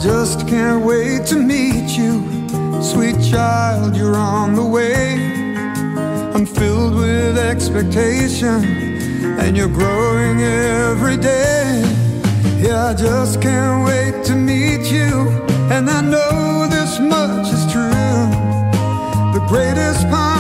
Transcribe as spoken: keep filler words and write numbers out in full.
just can't wait to meet you. Sweet child, you're on the way. I'm filled with expectation, and you're growing every day. Yeah, I just can't wait to meet you, and I know this much is true. The greatest part